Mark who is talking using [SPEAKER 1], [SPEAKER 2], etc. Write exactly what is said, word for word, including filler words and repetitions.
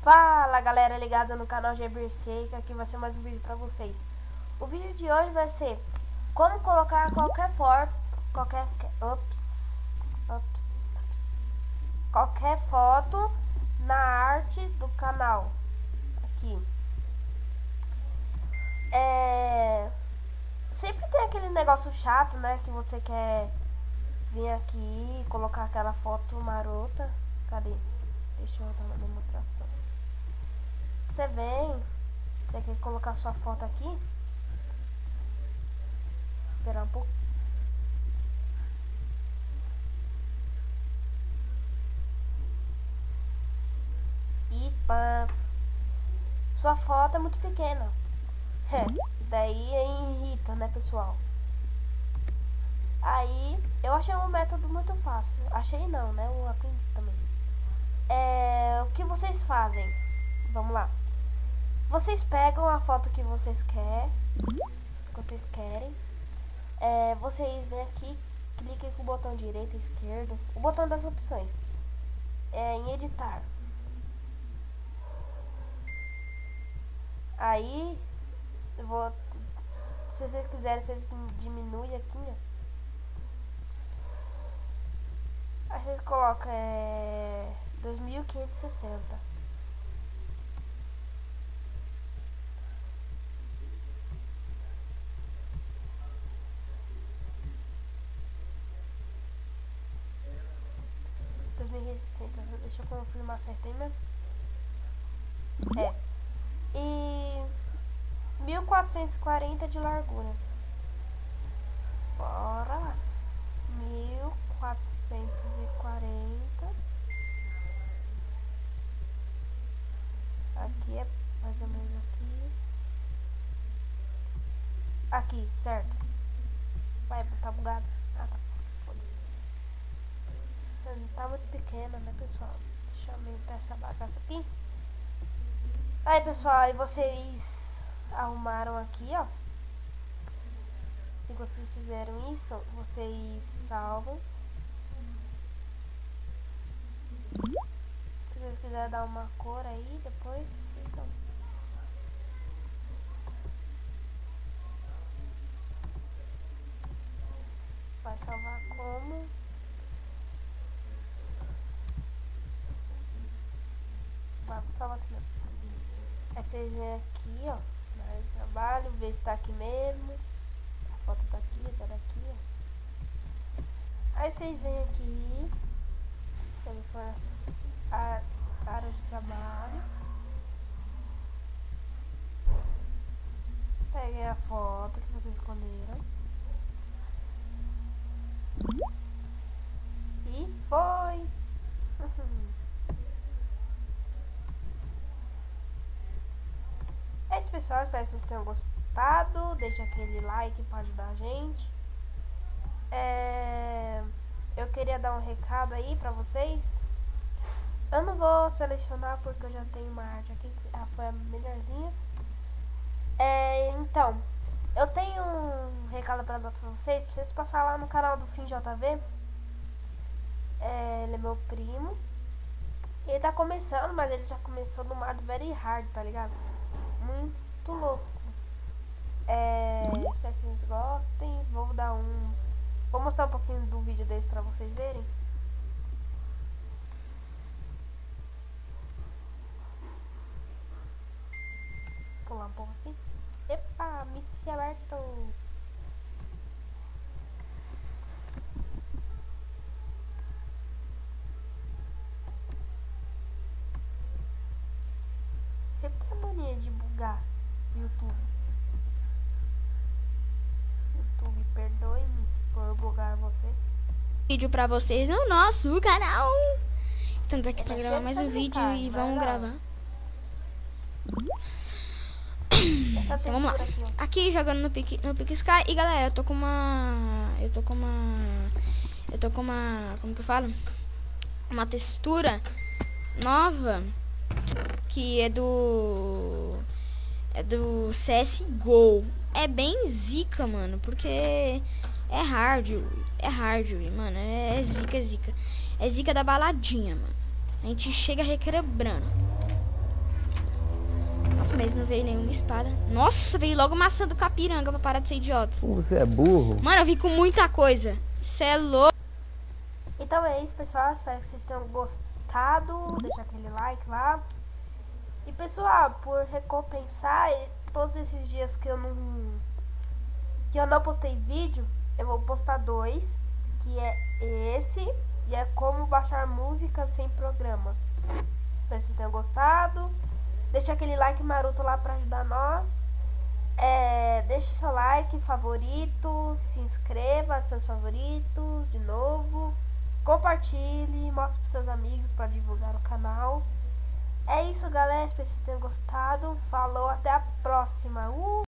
[SPEAKER 1] Fala galera ligada no canal Gebersei, que aqui vai ser mais um vídeo pra vocês. O vídeo de hoje vai ser como colocar qualquer foto, qualquer, ups, ups, ups, qualquer foto na arte do canal. Aqui. É, sempre tem aquele negócio chato, né, que você quer vir aqui e colocar aquela foto marota. Cadê? Deixa eu dar uma demonstração. Você vem, você quer colocar sua foto aqui? Esperar um pouco. E pá, sua foto é muito pequena. É, daí irrita, né, pessoal? Aí, eu achei um método muito fácil. Achei não, né? Eu aprendi também. É, o que vocês fazem? Vamos lá. Vocês pegam a foto que vocês querem, que vocês querem. É, vocês vêm aqui, cliquem com o botão direito e esquerdo, o botão das opções, é, em editar. Aí, eu vou, se vocês quiserem, vocês diminuem aqui, ó. Aí vocês colocam é, dois mil quinhentos e sessenta. dois mil quinhentos e sessenta, deixa eu confirmar certinho mesmo. É. E mil quatrocentos e quarenta de largura. Bora lá. mil quatrocentos e quarenta. Aqui é mais ou menos aqui. Aqui, certo? Vai, tá bugado. Ah, tá. Tá muito pequena, né, pessoal? Deixa eu aumentar essa bagaça aqui. Aí, pessoal, aí vocês arrumaram aqui, ó. Se vocês fizeram isso, vocês salvam. Se vocês quiserem dar uma cor aí, depois vocês dão. Vai salvar como? Vai salvar assim mesmo. Aí vocês vêm aqui, ó, na área de trabalho, ver se tá aqui mesmo. A foto tá aqui, essa daqui, ó. Aí vocês vêm aqui, se for a área de trabalho, peguem a foto que vocês escolheram e foi. É isso, pessoal, espero que vocês tenham gostado. Deixa aquele like para ajudar a gente. É... Eu queria dar um recado aí pra vocês. Eu não vou selecionar porque eu já tenho uma arte aqui, que foi a melhorzinha. É, então, eu tenho um recado pra dar pra vocês. Pra vocês passar lá no canal do Fim J V. É, ele é meu primo. Ele tá começando, mas ele já começou no modo very hard, tá ligado? Muito louco. É, espero que vocês gostem. Vou dar um... Vou mostrar um pouquinho do vídeo desse pra vocês verem. Pular um pouco aqui. Epa, missão aberto. Sempre tem a mania de bugar o YouTube. YouTube, perdoe-me por bugar você.
[SPEAKER 2] Vídeo pra vocês no nosso canal. Estamos aqui pra gravar mais um vídeo e vamos gravar. Então vamos lá. Aqui, aqui jogando no Pique, no Pique Sky. E galera, eu tô com uma... Eu tô com uma... Eu tô com uma... Como que eu falo? Uma textura nova. Que é do... É do C S G O. É bem zica, mano. Porque é hard. É hard, mano. É zica, zica. É zica da baladinha, mano. A gente chega requebrando. Nossa, mas não veio nenhuma espada. Nossa, veio logo maçã do capiranga pra parar de ser idiota.
[SPEAKER 3] Você é burro?
[SPEAKER 2] Mano, eu vim com muita coisa. Cê é louco.
[SPEAKER 1] Então é isso, pessoal. Espero que vocês tenham gostado. Deixa aquele like lá. E, pessoal, por recompensar todos esses dias que eu não... Que eu não postei vídeo, eu vou postar dois. Que é esse. E é como baixar música sem programas. Espero que vocês tenham gostado. Deixa aquele like maroto lá pra ajudar nós. É, deixe seu like, favorito. Se inscreva, seus favoritos. De novo. Compartilhe. Mostre pros seus amigos pra divulgar o canal. É isso, galera. Espero que vocês tenham gostado. Falou, até a próxima. Uh!